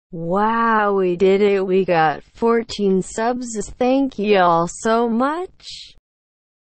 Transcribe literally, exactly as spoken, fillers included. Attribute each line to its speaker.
Speaker 1: Wow, we did it. We got fourteen subs. Thank y'all so much.